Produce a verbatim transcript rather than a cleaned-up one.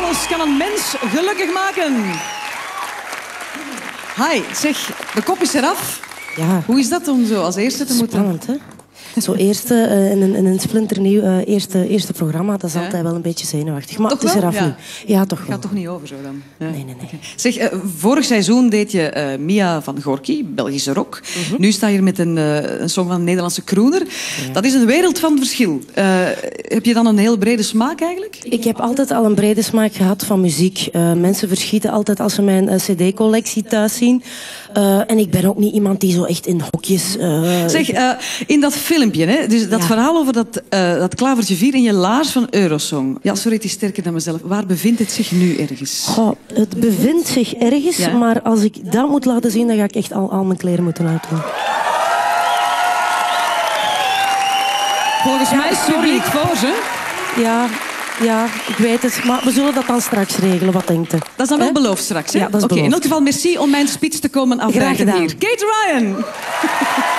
Alles kan een mens gelukkig maken. Hi, zeg, de kop is eraf. Ja. Hoe is dat om zo als eerste te moeten... Spannend, hè? Zo eerste uh, in, een, in een splinternieuw uh, eerste, eerste programma, dat is Ja. altijd wel een beetje zenuwachtig. Maar Toch het is wel? eraf Ja. nu. Ja, toch Het wel. gaat toch niet over zo dan? Ja. Nee, nee, nee. Okay. Zeg, uh, vorig seizoen deed je uh, Mia van Gorky, Belgische rock. Mm-hmm. Nu sta je hier met een, uh, een song van een Nederlandse crooner. Ja. Dat is een wereld van verschil. Uh, heb je dan een heel brede smaak eigenlijk? Ik heb altijd al een brede smaak gehad van muziek. Uh, mensen verschieten altijd als ze mijn uh, cd-collectie thuis zien. Uh, en ik ben ook niet iemand die zo echt in hokjes... Uh... Zeg, uh, in dat filmpje, hè, dus dat Ja. verhaal over dat, uh, dat klavertje vier in je laars van Eurosong. Ja, sorry, het is sterker dan mezelf. Waar bevindt het zich nu ergens? Goh, het bevindt zich ergens, Ja? maar als ik dat moet laten zien, dan ga ik echt al, al mijn kleren moeten uitdoen. Volgens mij is het publiek voor, hè? Ja, ja, ik weet het. Maar we zullen dat dan straks regelen. Wat denkt u? Dat is dan wel Hè? beloofd straks, hè? Ja, dat is Oké, in beloofd. elk geval merci om mijn speech te komen afdragen gedaan. hier. Kate Ryan!